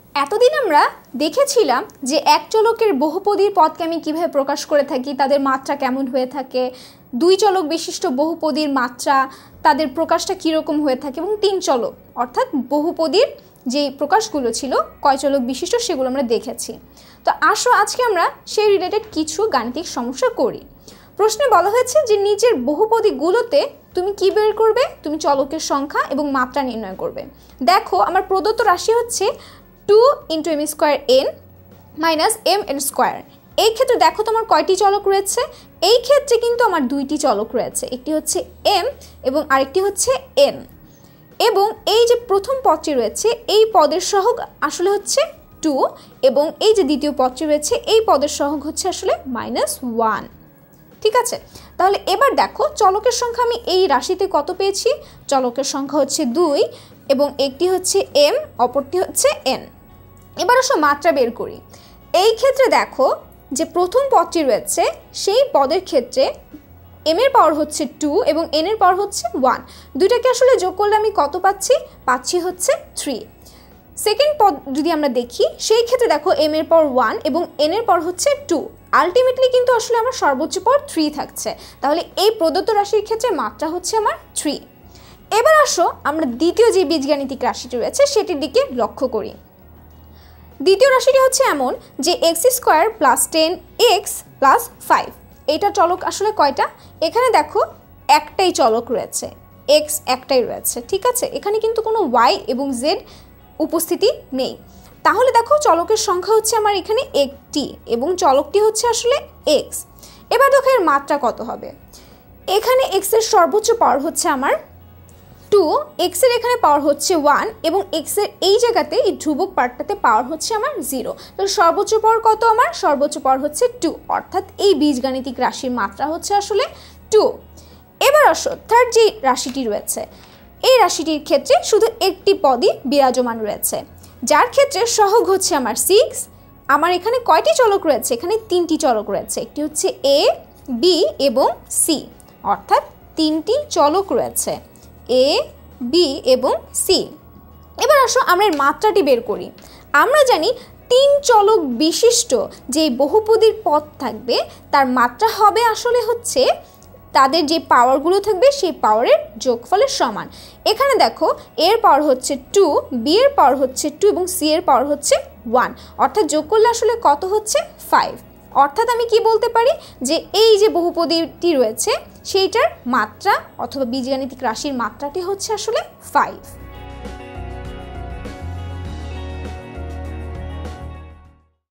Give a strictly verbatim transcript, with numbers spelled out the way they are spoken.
এতদিন আমরা দেখেছিলাম যে এক চলকের বহুপদীর পদকে আমি কীভাবে প্রকাশ করে থাকি, তাদের মাত্রা কেমন হয়ে থাকে, দুই চলক বিশিষ্ট বহুপদীর মাত্রা তাদের প্রকাশটা কীরকম হয়ে থাকে, এবং তিন চলক অর্থাৎ বহুপদীর যে প্রকাশগুলো ছিল কয় চলক বিশিষ্ট সেগুলো আমরা দেখেছি। তো আসো আজকে আমরা সেই রিলেটেড কিছু গাণিতিক সমস্যা করি। প্রশ্নে বলা হয়েছে যে নিচের বহুপদীগুলোতে তুমি কি বের করবে, তুমি চলকের সংখ্যা এবং মাত্রা নির্ণয় করবে। দেখো আমার প্রদত্ত রাশি হচ্ছে two into M square N minus M N square. এই ক্ষেত্রে দেখো তোমার কয়টি চলক রয়েছে, এই ক্ষেত্রে কিন্তু আমার দুইটি চলক রয়েছে, একটি হচ্ছে এম এবং আরেকটি হচ্ছে এন। এবং এই যে প্রথম পদটি রয়েছে এই পদের সহগ আসলে হচ্ছে টু, এবং এই যে দ্বিতীয় পদটি রয়েছে এই পদের সহগ হচ্ছে আসলে মাইনাস ওয়ান। ঠিক আছে, তাহলে এবার দেখো চলকের সংখ্যা আমি এই রাশিতে কত পেয়েছি, চলকের সংখ্যা হচ্ছে দুই এবং একটি হচ্ছে এম অপরটি হচ্ছে এন। এবার আসো মাত্রা বের করি। এই ক্ষেত্রে দেখো যে প্রথম পদটি রয়েছে সেই পদের ক্ষেত্রে এম এর পাওয়ার হচ্ছে টু এবং এন এর পাওয়ার হচ্ছে ওয়ান, দুইটাকে আসলে যোগ করলে আমি কত পাচ্ছি, পাচ্ছি হচ্ছে থ্রি। সেকেন্ড পদ যদি আমরা দেখি সেই ক্ষেত্রে দেখো এম এর পাওয়ার ওয়ান এবং এন এর পাওয়ার হচ্ছে টু, আলটিমেটলি কিন্তু আসলে আমার সর্বোচ্চ পাওয়ার থ্রি থাকছে, তাহলে এই প্রদত্ত রাশির ক্ষেত্রে মাত্রা হচ্ছে আমার থ্রি। এবার আসো আমরা দ্বিতীয় যে বীজগাণিতিক রাশিটি রয়েছে সেটির দিকে লক্ষ্য করি। দ্বিতীয় রাশিটি হচ্ছে এমন যে X square plus ten X plus five, এইটা চলক আসলে কয়টা, এখানে দেখো একটাই চলক রয়েছে, এক্স একটাই রয়েছে। ঠিক আছে, এখানে কিন্তু কোনো ওয়াই এবং জেড উপস্থিতি নেই, তাহলে দেখো চলকের সংখ্যা হচ্ছে আমার এখানে একটি এবং চলকটি হচ্ছে আসলে এক্স। এবার দেখো এর মাত্রা কত হবে, এখানে এক্স এর সর্বোচ্চ পাওয়ার হচ্ছে আমার টু, এক্স এর এখানে পাওয়ার হচ্ছে ওয়ান এবং এক্স এর এই জায়গাতে এই ধ্রুবক পার্টটাতে পাওয়ার হচ্ছে আমার জিরো, তাহলে সর্বোচ্চ পাওয়ার কত, আমার সর্বোচ্চ পাওয়ার হচ্ছে টু, অর্থাৎ এই বীজগাণিতিক রাশির মাত্রা হচ্ছে আসলে টু। এবার আসো থার্ড যে রাশিটি রয়েছে এই রাশিটির ক্ষেত্রে শুধু একটি পদই বিরাজমান রয়েছে, যার ক্ষেত্রে সহগ হচ্ছে আমার সিক্স। আমার এখানে কয়টি চলক রয়েছে, এখানে তিনটি চলক রয়েছে, একটি হচ্ছে এ বি এবং সি, অর্থাৎ তিনটি চলক রয়েছে এ বি এবং সি। এবার আসো আমরা এর মাত্রাটি বের করি। আমরা জানি তিন চলক বিশিষ্ট যে বহুপদীর পদ থাকবে তার মাত্রা হবে আসলে হচ্ছে তাদের যে পাওয়ারগুলো থাকবে সেই পাওয়ারের যোগফলের সমান। এখানে দেখো এর পাওয়ার হচ্ছে টু, বি এর পাওয়ার হচ্ছে টু এবং সি এর পাওয়ার হচ্ছে ওয়ান, অর্থাৎ যোগ করলে আসলে কত হচ্ছে ফাইভ। অর্থাৎ আমি কি বলতে পারি যে এই যে বহুপদীটি রয়েছে সেইটার মাত্রা অথবা বীজগাণিতিক রাশির মাত্রাটি হচ্ছে আসলে ফাইভ।